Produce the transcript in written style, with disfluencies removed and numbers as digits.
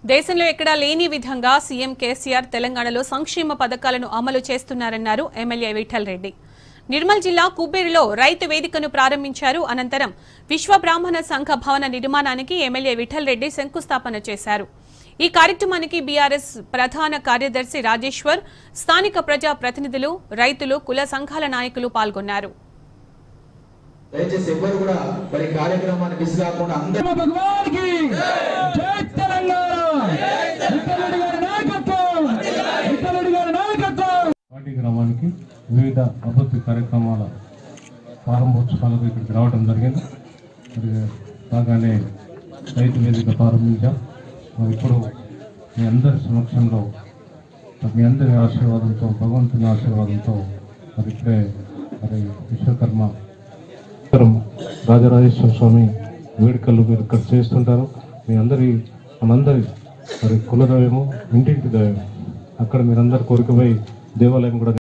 దేశంలో ఎక్కడా లేని విధంగా సీఎం కేసీఆర్ తెలంగాణలో సంక్షేమ పథకాలను అమలు చేస్తున్నారన్నారు ఎమ్మెల్యే విఠల్ రెడ్డి. నిర్మల్ జిల్లా కుబ్బేరులో రైతు వేదికను ప్రారంభించారు. అనంతరం విశ్వ బ్రాహ్మణ సంఘ భవన నిర్మాణానికి ఎమ్మెల్యే విఠల్ రెడ్డి శంకుస్థాపన చేశారు. ఈ కార్యక్రమానికి బీఆర్ఎస్ ప్రధాన కార్యదర్శి రాజేశ్వర్, స్థానిక ప్రజా ప్రతినిధులు, రైతులు, కుల సంఘాల నాయకులు పాల్గొన్నారు. గ్రామానికి వివిధ అభివృద్ధి కార్యక్రమాల ప్రారంభోత్సవాలకు ఇక్కడికి రావడం జరిగింది. బాగానే రైతు వేదిక ప్రారంభించాం. ఇప్పుడు మీ అందరి సమక్షంలో మీ అందరి ఆశీర్వాదంతో, భగవంతుని ఆశీర్వాదంతో మరి ఇప్పుడే మరి విశ్వకర్మ రాజరాజేశ్వర స్వామి వేడుకలు మీరు ఇక్కడ చేస్తుంటారు. మీ అందరి మనందరి మరి కులదైవము, ఇంటింటి దైవం. అక్కడ మీరందరూ కోరికపై దేవాలయం కూడా